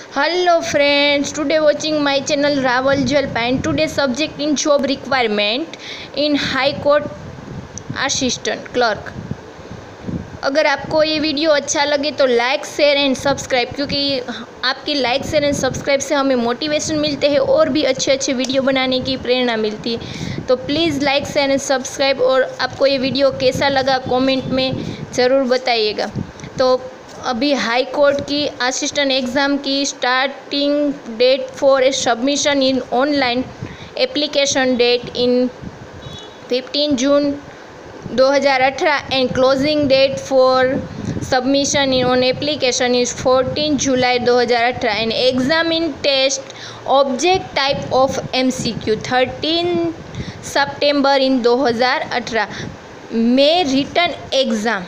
Hello friends, today watching my channel Raval Jalpa and today's subject in job requirement in High Court Assistant Clerk। अगर आपको ये video अच्छा लगे तो like share and subscribe, क्योंकि आपकी लाइक शेयर एंड सब्सक्राइब से हमें मोटिवेशन मिलते हैं और भी अच्छे अच्छे वीडियो बनाने की प्रेरणा मिलती है। तो please like share and subscribe, और आपको ये वीडियो कैसा लगा कमेंट में ज़रूर बताइएगा। तो अभी हाई कोर्ट की असिस्टेंट एग्ज़ाम की starting date for submission in online application date in 15 June 2018 and closing date for submission on application is 14 July 2018 and exam in test object type of MCQ 13 September in 2018 May written exam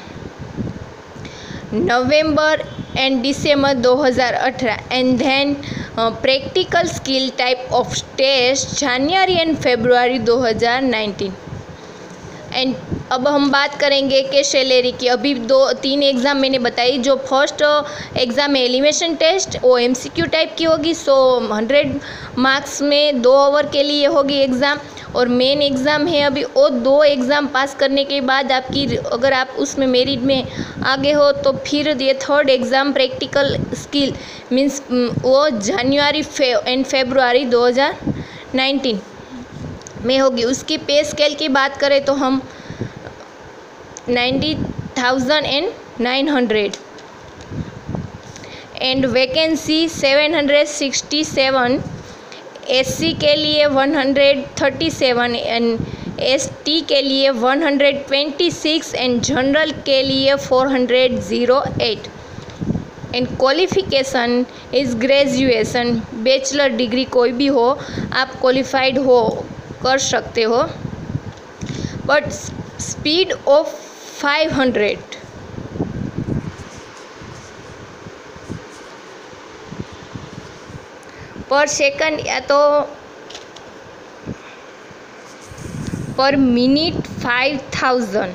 November and December 2018 and then practical skill type of test January and February 2019 and अब हम बात करेंगे कि salary की। अभी 2-3 exam मैंने बताई। जो फर्स्ट एग्ज़ाम है एलिमिनेशन टेस्ट, वो MCQ टाइप की होगी। 100 मार्क्स में 2 आवर के लिए होगी एग्ज़ाम, और मेन एग्ज़ाम है अभी। वो 2 एग्ज़ाम पास करने के बाद आपकी, अगर आप उसमें मेरिट में आगे हो तो फिर ये third exam practical skill means वो जनवरी एंड फेब्रुआरी 2019 में होगी। उसकी पे स्केल की बात करें तो हम 90,900 एंड वैकेंसी 767, SC के लिए 137 एंड ST के लिए 126 एंड जनरल के लिए 408 and qualification is graduation. Bachelor degree कोई भी हो आप क्वालिफाइड हो कर सकते हो, बट स्पीड ऑफ 500 पर सेकंड या तो per minute 5000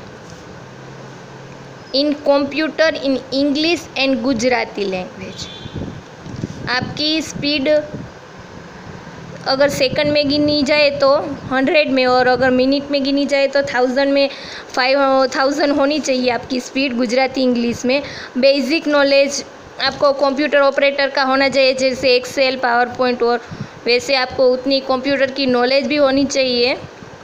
in computer in English and Gujarati language. आपकी स्पीड अगर सेकंड में गिनी जाए तो 100 में, और अगर मिनट में गिनी जाए तो 1000 में 5000 होनी चाहिए आपकी स्पीड गुजराती इंग्लिश में। बेसिक नॉलेज आपको कंप्यूटर ऑपरेटर का होना चाहिए, जैसे एक्सेल, पावर पॉइंट, और वैसे आपको उतनी कंप्यूटर की नॉलेज भी होनी चाहिए।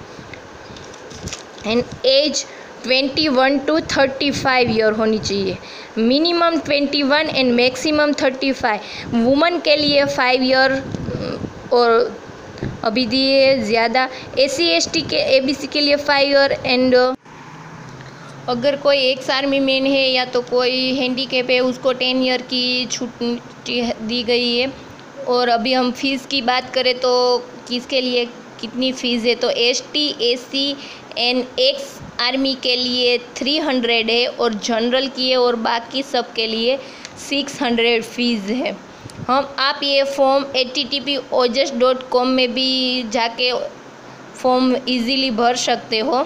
एंड एज 21 to 35 ईयर होनी चाहिए, मिनिमम 21 एंड मैक्सिमम 35। वुमन के लिए 5 ईयर और अभी दिए ज़्यादा। SC ST के ABC के लिए 5 ईयर एंड अगर कोई एक्स आर्मी मैन है या तो कोई हैंडीकैप है उसको 10 ईयर की छूट दी गई है। और अभी हम फ़ीस की बात करें तो किसके लिए कितनी फ़ीस है, तो ST SC and ex army के लिए 300 है, और जनरल की है, और बाकी सब के लिए 600 फ़ीस है। आप ये फॉर्म http://ojas.com में भी जाके फॉर्म इजीली भर सकते हो।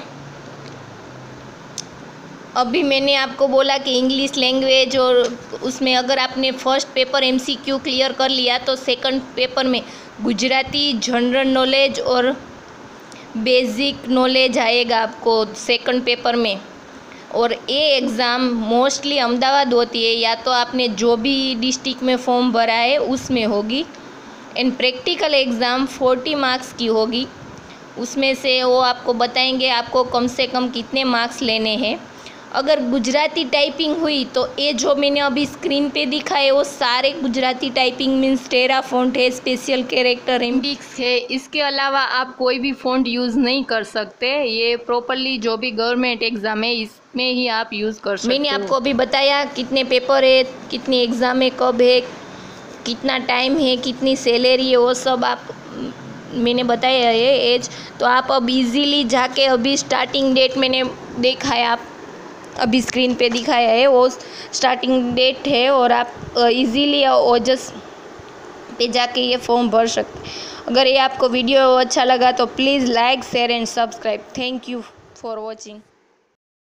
अभी मैंने आपको बोला कि इंग्लिश लैंग्वेज, और उसमें अगर आपने फर्स्ट पेपर MCQ क्लियर कर लिया तो सेकंड पेपर में गुजराती, जनरल नॉलेज और बेसिक नॉलेज आएगा आपको सेकंड पेपर में। और ये एग्ज़ाम मोस्टली अहमदाबाद होती है, या तो आपने जो भी डिस्ट्रिक्ट में फॉर्म भरा है उसमें होगी। एंड प्रैक्टिकल एग्ज़ाम 40 मार्क्स की होगी, उसमें से वो आपको बताएंगे आपको कम से कम कितने मार्क्स लेने हैं। अगर गुजराती टाइपिंग हुई तो ये जो मैंने अभी स्क्रीन पे दिखा है वो सारे Gujarati typing means Terafont है, स्पेशल कैरेक्टर इंडिक्स है। इसके अलावा आप कोई भी फॉन्ट यूज़ नहीं कर सकते। ये प्रॉपरली जो भी गवर्नमेंट एग्ज़ाम है इसमें ही आप यूज़ कर सकते। मैंने आपको अभी बताया कितने पेपर है, कितनी एग्ज़ाम है, कब है, कितना टाइम है, कितनी सैलरी है, वो सब आप मैंने बताया है एज। तो आप अब इजीली जाके अभी स्टार्टिंग डेट मैंने देखा है, आप अभी स्क्रीन पे दिखाया है वो स्टार्टिंग डेट है, और आप इजीली ओजस पे जाके ये फॉर्म भर सकते हैं। अगर ये आपको वीडियो अच्छा लगा तो please like share and subscribe. Thank you for watching.